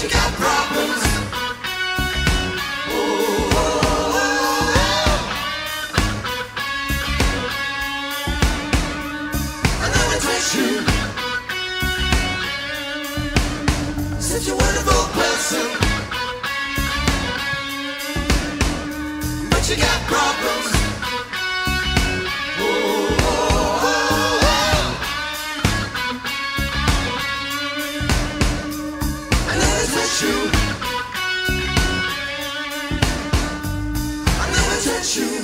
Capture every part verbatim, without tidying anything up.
you got problems. Oh, oh, oh. I never touch you. Such a wonderful person, but you got problems. Oh, oh, oh. I never touch you. I never touch you.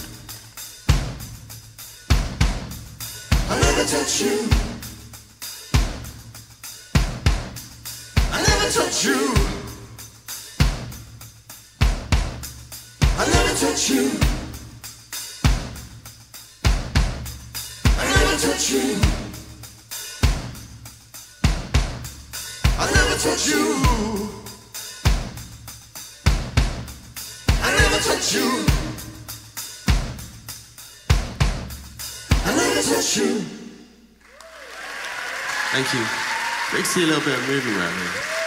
I never touch you. I never touch you. I never touch you. I never touch you. I never touch you. I never touch you. I never touch you. Thank you. Great to see a little bit of movement around here.